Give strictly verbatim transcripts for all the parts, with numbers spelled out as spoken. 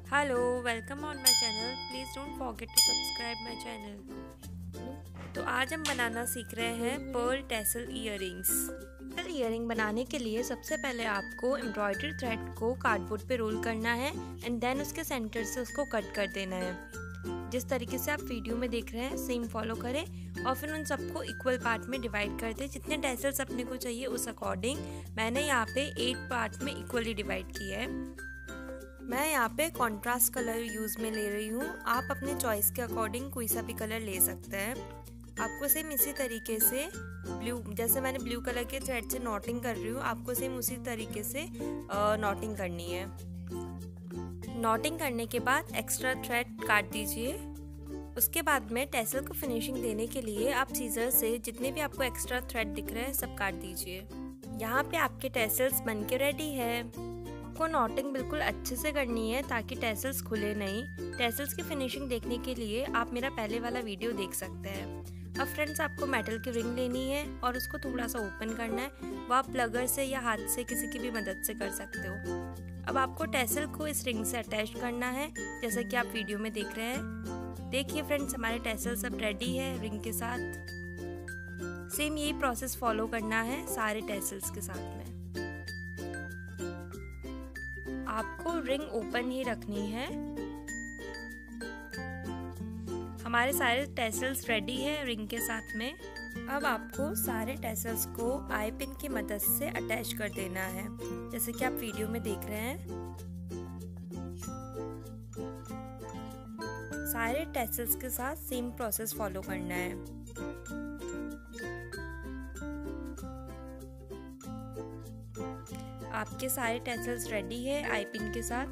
Hello, welcome on my channel. Please don't forget to subscribe my channel. तो आज हम बनाना सीख रहे हैं pearl tassel earrings. Pearl earring बनाने के लिए सबसे पहले आपको एम्ब्रॉयडरी थ्रेड को कार्डबोर्ड पे रोल करना है एंड देन उसके सेंटर से उसको कट कर देना है। जिस तरीके से आप वीडियो में देख रहे हैं सेम फॉलो करें और फिर उन सबको इक्वल पार्ट में डिवाइड कर दें। जितने टैसल्स अपने को चाहिए उस अकॉर्डिंग मैंने यहाँ पे एट पार्ट में इक्वली डिवाइड किया है। मैं यहाँ पे कॉन्ट्रास्ट कलर यूज़ में ले रही हूँ। आप अपने चॉइस के अकॉर्डिंग कोई सा भी कलर ले सकते हैं। आपको सेम इसी तरीके से ब्लू, जैसे मैंने ब्लू कलर के थ्रेड से नॉटिंग कर रही हूँ, आपको सेम उसी तरीके से नॉटिंग करनी है। नॉटिंग करने के बाद एक्स्ट्रा थ्रेड काट दीजिए। उसके बाद में टैसल को फिनिशिंग देने के लिए आप सीजर से जितने भी आपको एक्स्ट्रा थ्रेड दिख रहे हैं सब काट दीजिए। यहाँ पे आपके टैसल्स बन के रेडी है। आपको नॉटिंग बिल्कुल अच्छे से करनी है ताकि टैसल्स खुले नहीं। टैसल्स की फिनिशिंग देखने के लिए आप मेरा पहले वाला वीडियो देख सकते हैं। अब फ्रेंड्स, आपको मेटल की रिंग लेनी है और उसको थोड़ा सा ओपन करना है। वो आप प्लगर से या हाथ से किसी की भी मदद से कर सकते हो। अब आपको टैसल को इस रिंग से अटैच करना है, जैसा कि आप वीडियो में देख रहे हैं। देखिए फ्रेंड्स, हमारे टैसल सब रेडी है रिंग के साथ। सेम यही प्रोसेस फॉलो करना है सारे टैसल्स के साथ में। आपको रिंग ओपन ही रखनी है। हमारे सारे टैसल्स रेडी है रिंग के साथ में। अब आपको सारे टैसल्स को आई पिन की मदद से अटैच कर देना है, जैसे कि आप वीडियो में देख रहे हैं। सारे टैसल्स के साथ सेम प्रोसेस फॉलो करना है। आपके सारे टैसल्स रेडी है आई पिन के साथ।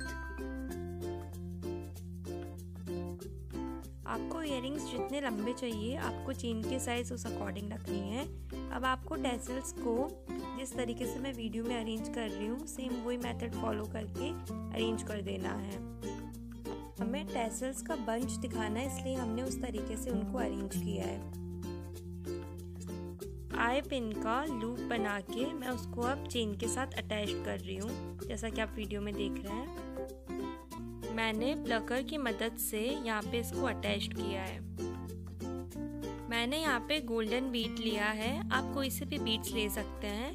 आपको इयररिंग्स जितने लंबे चाहिए आपको चेन के साइज उस अकॉर्डिंग रखनी है। अब आपको टैसल्स को जिस तरीके से मैं वीडियो में अरेंज कर रही हूँ सेम वही मेथड फॉलो करके अरेंज कर देना है। हमें टैसल्स का बंच दिखाना है, इसलिए हमने उस तरीके से उनको अरेंज किया है। आई पिन का लूप बना के मैं उसको अब चेन के साथ अटैच कर रही हूँ, जैसा कि आप वीडियो में देख रहे हैं। मैंने प्लकर की मदद से यहाँ पे इसको अटैच किया है। मैंने यहाँ पे गोल्डन बीड लिया है, आप कोई से भी बीड्स ले सकते हैं।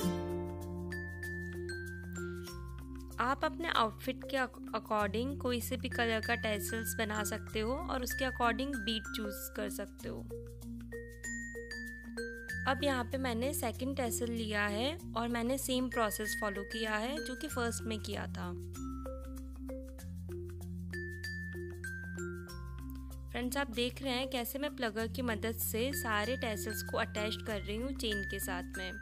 आप अपने आउटफिट के अकॉर्डिंग कोई से भी कलर का टैसल्स बना सकते हो और उसके अकॉर्डिंग बीड चूज कर सकते हो। अब यहाँ पे मैंने सेकंड टैसल लिया है और मैंने सेम प्रोसेस फॉलो किया है जो कि फर्स्ट में किया था। फ्रेंड्स, आप देख रहे हैं कैसे मैं प्लगर की मदद से सारे टैसल्स को अटैच कर रही हूँ चेन के साथ में।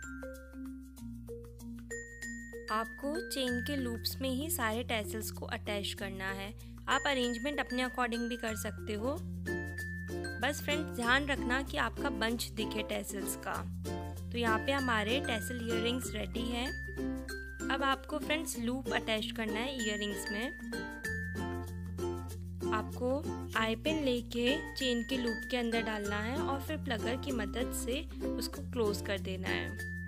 आपको चेन के लूप्स में ही सारे टैसल्स को अटैच करना है। आप अरेंजमेंट अपने अकॉर्डिंग भी कर सकते हो। बस फ्रेंड्स, ध्यान रखना कि आपका बंच दिखे टैसल्स का। तो यहाँ पे हमारे टैसल ईयररिंग्स रेडी हैं। अब आपको फ्रेंड्स लूप अटैच करना है ईयररिंग्स में। आपको आई पिन लेके चेन के लूप के अंदर डालना है और फिर प्लगर की मदद से उसको क्लोज कर देना है।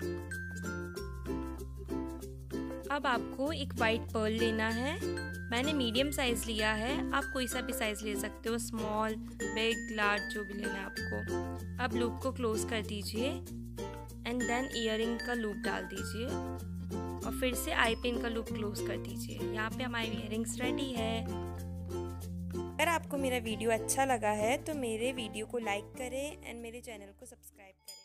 अब आपको एक वाइट पर्ल लेना है। मैंने मीडियम साइज लिया है, आप कोई सा भी साइज ले सकते हो, स्मॉल, बिग, लार्ज, जो भी लेना है आपको। अब लूप को क्लोज कर दीजिए एंड देन ईयररिंग का लूप डाल दीजिए और फिर से आई पिन का लूप क्लोज कर दीजिए। यहाँ पे हमारी ईयररिंग्स रेडी है। अगर आपको मेरा वीडियो अच्छा लगा है तो मेरे वीडियो को लाइक करें एंड मेरे चैनल को सब्सक्राइब करें।